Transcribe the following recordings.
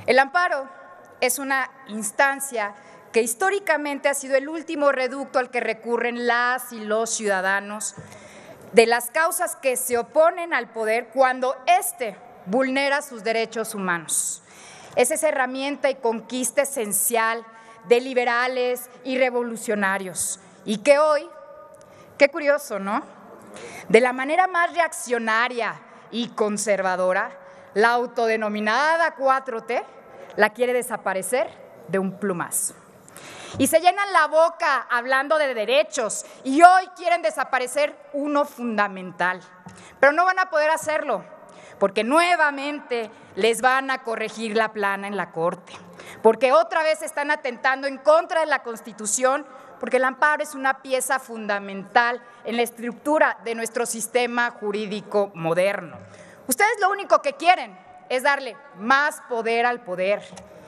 El amparo es una instancia que históricamente ha sido el último reducto al que recurren las y los ciudadanos de las causas que se oponen al poder cuando éste vulnera sus derechos humanos. Es esa herramienta y conquista esencial de liberales y revolucionarios y que hoy, qué curioso, ¿no?, de la manera más reaccionaria y conservadora, la autodenominada 4T la quiere desaparecer de un plumazo. Y se llenan la boca hablando de derechos y hoy quieren desaparecer uno fundamental, pero no van a poder hacerlo porque nuevamente les van a corregir la plana en la Corte, porque otra vez están atentando en contra de la Constitución, porque el amparo es una pieza fundamental en la estructura de nuestro sistema jurídico moderno. Ustedes lo único que quieren es darle más poder al poder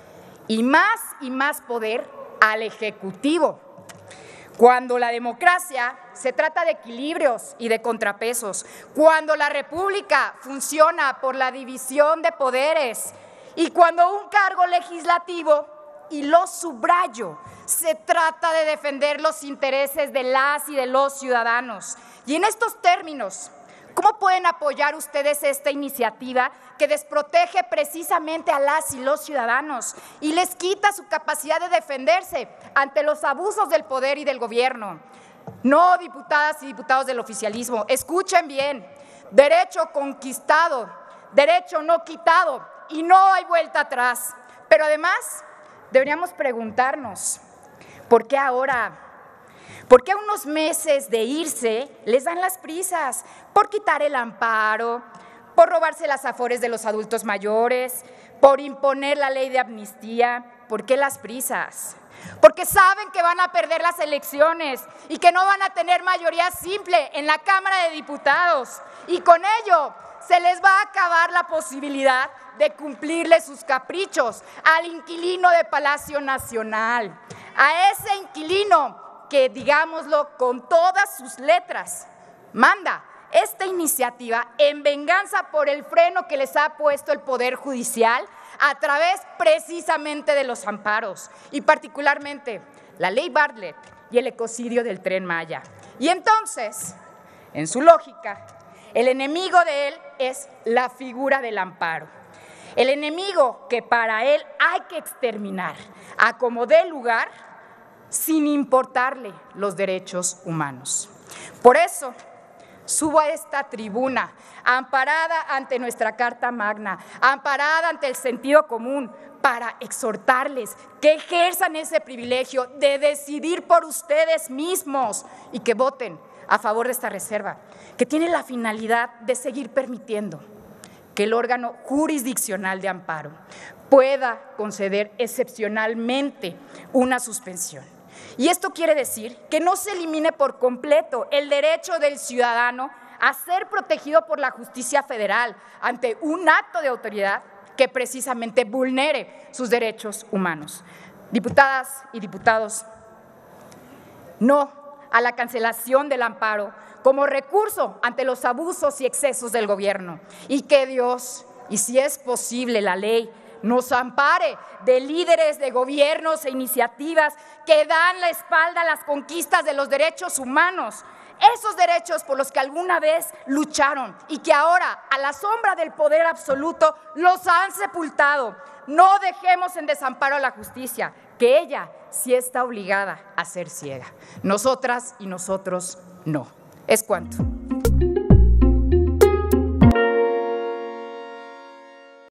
y más poder al Ejecutivo, cuando la democracia se trata de equilibrios y de contrapesos, cuando la República funciona por la división de poderes y cuando un cargo legislativo, y lo subrayo, se trata de defender los intereses de las y de los ciudadanos. Y en estos términos, ¿cómo pueden apoyar ustedes esta iniciativa que desprotege precisamente a las y los ciudadanos y les quita su capacidad de defenderse ante los abusos del poder y del gobierno? No, diputadas y diputados del oficialismo, escuchen bien, derecho conquistado, derecho no quitado y no hay vuelta atrás. Pero además deberíamos preguntarnos, ¿por qué ahora? ¿Por qué a unos meses de irse les dan las prisas? ¿Por quitar el amparo? ¿Por robarse las afores de los adultos mayores? ¿Por imponer la ley de amnistía? ¿Por qué las prisas? Porque saben que van a perder las elecciones y que no van a tener mayoría simple en la Cámara de Diputados. Y con ello se les va a acabar la posibilidad de cumplirle sus caprichos al inquilino de Palacio Nacional, a ese inquilino que, digámoslo con todas sus letras, manda esta iniciativa en venganza por el freno que les ha puesto el Poder Judicial a través precisamente de los amparos y particularmente la ley Bartlett y el ecocidio del Tren Maya. Y entonces, en su lógica, el enemigo de él es la figura del amparo, el enemigo que para él hay que exterminar a como dé lugar sin importarle los derechos humanos. Por eso, subo a esta tribuna, amparada ante nuestra Carta Magna, amparada ante el sentido común, para exhortarles que ejerzan ese privilegio de decidir por ustedes mismos y que voten a favor de esta reserva, que tiene la finalidad de seguir permitiendo que el órgano jurisdiccional de amparo pueda conceder excepcionalmente una suspensión. Y esto quiere decir que no se elimine por completo el derecho del ciudadano a ser protegido por la justicia federal ante un acto de autoridad que precisamente vulnere sus derechos humanos. Diputadas y diputados, no a la cancelación del amparo como recurso ante los abusos y excesos del gobierno, y que Dios, y si es posible la ley, nos ampare de líderes de gobiernos e iniciativas que dan la espalda a las conquistas de los derechos humanos, esos derechos por los que alguna vez lucharon y que ahora, a la sombra del poder absoluto, los han sepultado. No dejemos en desamparo a la justicia, que ella sí está obligada a ser ciega. Nosotras y nosotros no. Es cuanto.